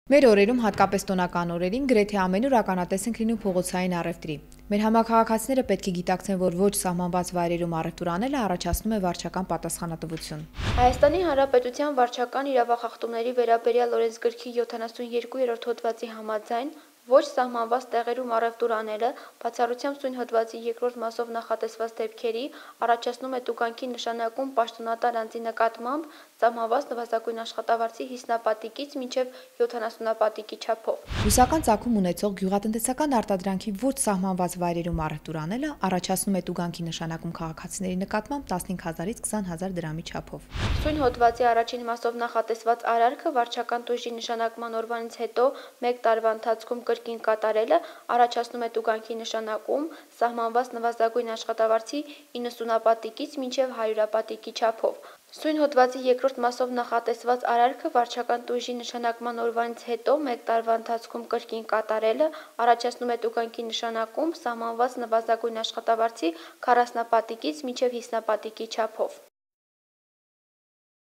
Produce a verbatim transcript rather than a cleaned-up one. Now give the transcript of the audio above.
Մեր օրերում հատկապես տոնական օրերին գրեթե ամենուր ականատես ենք լինում փողոցային առևտրի։ Մեր համաքաղաքացիները պետք է գիտակցեն, որ ոչ սահմանված վայրերում առևտուր անելը առաջացնում է վարչական պատասխանատվություն։ Հայաստանի Հանրապետության վարչական իրավախախտումների վերաբերյալ օրենսգրքի յոթանասունյերկուերորդ հոդվածի համաձայն ոչ սահմանված տեղերում առևտուր անելը, բացառությամբ սույն հոդվածի երկրորդ մասով նախատեսված դեպքերի, առաջացնում է տուգանքի նշանակում պաշտոնատար անձի նկատմամբ սահմանված նվազագույն աշխատավարձի հիսնապատիկից մինչև յոթանասունապատիկի չափով։ Բուսական ծագում ունեցող գյուղատնտեսական արտադրանքի ոչ սահմանված վայրերում առևտուր անելը առաջացնում է տուգանքի նշանակում քաղաքացիների նկատմամբ տասնհինգ հազարից քսան հազար դրամի չափով։ Սույն հոդվածի առաջին մասով նախատեսված արարքը վարչական տույժի նշանակման օրվանից հետո մեկ տարվա ընթացքում կրկին կատարելը առաջացնում է տուգանքի նշանակում սահմանված նվազագույն աշխատավարձի իննսունապատիկից մինչև հարյուրապատիկի չափով։ Սույն հոդվածի երկրորդ մասով նախատեսված արարքը վարչական տույժի նշանակման օրվանից հետո մեկ տարվա ընթացքում կրկին կատարելը առաջացնում է տուգանքի նշանակում սահմանված նվազագույն աշխատավարձի քառասնապատիկից մինչև հիսնապատիկի չափով։